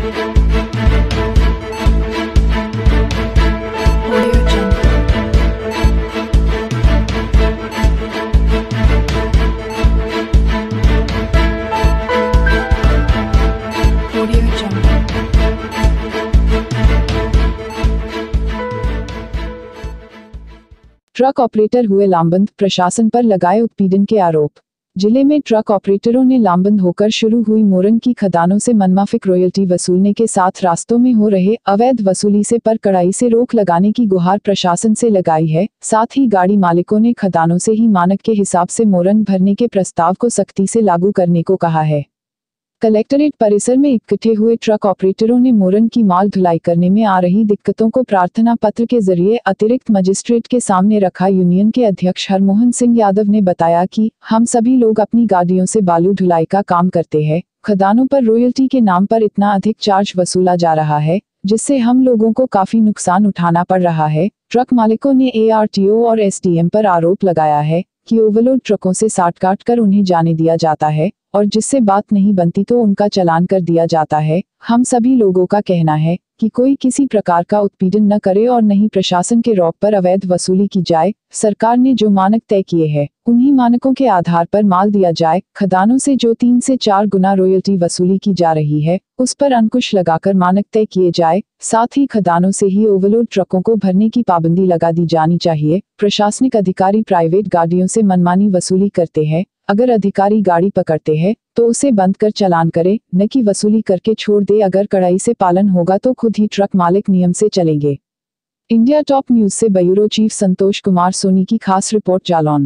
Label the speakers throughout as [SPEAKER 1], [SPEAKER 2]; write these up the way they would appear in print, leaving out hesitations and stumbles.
[SPEAKER 1] Truck operator हुए लामबंद, प्रशासन पर लगाए उत्पीड़न के आरोप। जिले में ट्रक ऑपरेटरों ने लामबंद होकर शुरू हुई मोरंग की खदानों से मनमाफिक रॉयल्टी वसूलने के साथ रास्तों में हो रहे अवैध वसूली से पर कड़ाई से रोक लगाने की गुहार प्रशासन से लगाई है। साथ ही गाड़ी मालिकों ने खदानों से ही मानक के हिसाब से मोरंग भरने के प्रस्ताव को सख्ती से लागू करने को कहा है। कलेक्टरेट परिसर में इकट्ठे हुए ट्रक ऑपरेटरों ने मोरंग की माल ढुलाई करने में आ रही दिक्कतों को प्रार्थना पत्र के जरिए अतिरिक्त मजिस्ट्रेट के सामने रखा। यूनियन के अध्यक्ष हरमोहन सिंह यादव ने बताया कि हम सभी लोग अपनी गाड़ियों से बालू ढुलाई का काम करते हैं। खदानों पर रॉयल्टी के नाम पर इतना अधिक चार्ज वसूला जा रहा है जिससे हम लोगों को काफी नुकसान उठाना पड़ रहा है। ट्रक मालिकों ने ARTO और SDM पर आरोप लगाया है कि ओवरलोड ट्रकों से साठ काट कर उन्हें जाने दिया जाता है और जिससे बात नहीं बनती तो उनका चालान कर दिया जाता है। हम सभी लोगों का कहना है कि कोई किसी प्रकार का उत्पीड़न न करे और नहीं प्रशासन के रौब पर अवैध वसूली की जाए। सरकार ने जो मानक तय किए हैं उन्हीं मानकों के आधार पर माल दिया जाए। खदानों से जो 3 से 4 गुना रॉयल्टी वसूली की जा रही है उस पर अंकुश लगाकर मानक तय किए जाए। साथ ही खदानों से ही ओवरलोड ट्रकों को भरने की पाबंदी लगा दी जानी चाहिए। प्रशासनिक अधिकारी प्राइवेट गाड़ियों से मनमानी वसूली करते हैं। अगर अधिकारी गाड़ी पकड़ते हैं तो उसे बंद कर चालान करे, न कि वसूली करके छोड़ दे। अगर कड़ाई से पालन होगा तो खुद ही ट्रक मालिक नियम से चलेंगे। इंडिया टॉप न्यूज से ब्यूरो चीफ संतोष कुमार सोनी की खास रिपोर्ट जालौन।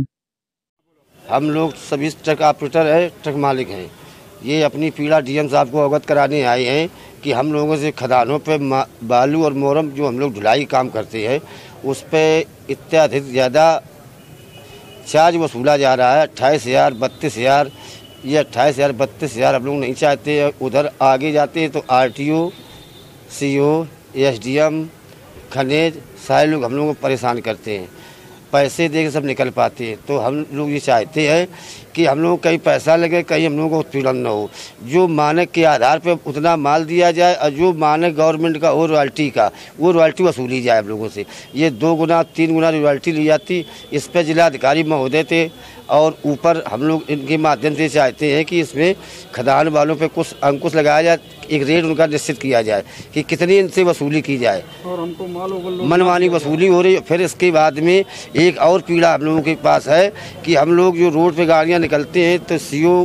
[SPEAKER 2] हम लोग सभी ट्रक ऑपरेटर है, ट्रक मालिक हैं। ये अपनी पीड़ा DM साहब को अवगत कराने आए हैं कि हम लोगों से खदानों पे बालू और मोरम जो हम लोग ढुलाई काम करते हैं उस पर इत्याधिक ज़्यादा चार्ज वसूला जा रहा है। 28,000 32,000 ये 28,000 32,000 हम लोग नहीं चाहते हैं। उधर आगे जाते हैं तो RTO CO SDM खनिज सारे लोग हम लोगों को परेशान करते हैं। पैसे दे के सब निकल पाते हैं। तो हम लोग ये चाहते हैं कि हम लोग कहीं पैसा लगे, कहीं हम लोगों को उत्पीड़न न हो। जो मानक के आधार पर उतना माल दिया जाए और जो मानक गवर्नमेंट का हो रॉयल्टी का वो रॉयल्टी वसूली जाए हम लोगों से। ये 2 गुना 3 गुना रॉयल्टी ली जाती। इस पर जिलाधिकारी महोदय थे और ऊपर हम लोग इनके माध्यम से चाहते हैं कि इसमें खदान वालों पे कुछ अंकुश लगाया जाए, एक रेट उनका निश्चित किया जाए कि कितनी इनसे वसूली की जाए। और हमको मनमानी वसूली हो रही है। फिर इसके बाद में एक और पीड़ा हम लोगों के पास है कि हम लोग जो रोड पे गाड़ियाँ निकलते हैं तो CO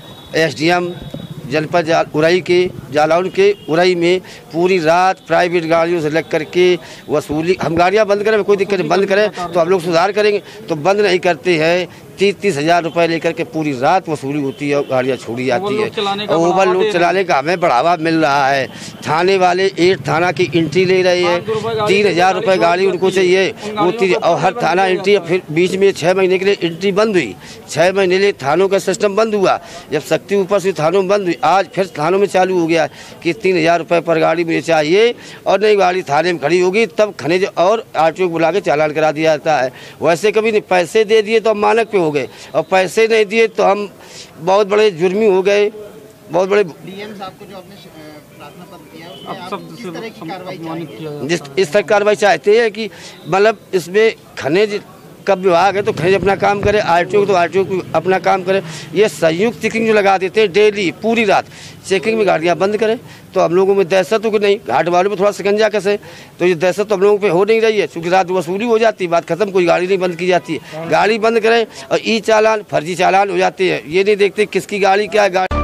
[SPEAKER 2] SDM जनपद उरई के जालौन के उरई में पूरी रात प्राइवेट गाड़ियों से लग करके वसूली। हम गाड़ियाँ बंद करें, कोई दिक्कत नहीं, बंद करें तो हम लोग सुधार करेंगे, तो बंद नहीं करते हैं। 30,000 रुपये लेकर के पूरी रात वसूली होती है और गाड़ियाँ छोड़ी जाती है। और ओवरलोड चलाने का हमें बढ़ावा मिल रहा है। थाने वाले 8 थाना की एंट्री ले रहे हैं। 3,000 रुपये गाड़ी उनको चाहिए वो और हर थाना एंट्री। फिर बीच में 6 महीने के लिए एंट्री बंद हुई। 6 महीने लिए थानों का सिस्टम बंद हुआ। जब शक्ति ऊपर से थानों में बंद हुई, आज फिर थानों में चालू हो गया कि 3,000 रुपये पर गाड़ी मुझे चाहिए और नई गाड़ी थाने में खड़ी होगी तब खनिज और RTO को बुला के चालान करा दिया जाता है। वैसे कभी नहीं, पैसे दे दिए तो हम मानक पे हो गए और पैसे नहीं दिए तो हम बहुत बड़े जुर्मी हो गए। बहुत बड़े DM साहब को जो आपने प्रार्थना पत्र दिया उसमें किस तरह की कार्रवाई चाहिए? इस तरह कार्रवाई चाहते हैं कि मतलब इसमें खनिज का विभाग है तो खनिज अपना काम करे, RTO तो RTO अपना काम करे। ये संयुक्त चेकिंग जो लगा देते हैं डेली पूरी रात चेकिंग में गाड़ियाँ बंद करें तो हम लोगों में दहशत हो कि नहीं, घाट वालों में थोड़ा शिकंजा कसे। तो ये दहशत तो हम लोगों पे हो नहीं रही है क्योंकि रात वसूली हो जाती है, बात खत्म, कोई गाड़ी नहीं बंद की जाती है। गाड़ी बंद करें और ई चालान फर्जी चालान हो जाते हैं। ये नहीं देखते किसकी गाड़ी क्या है।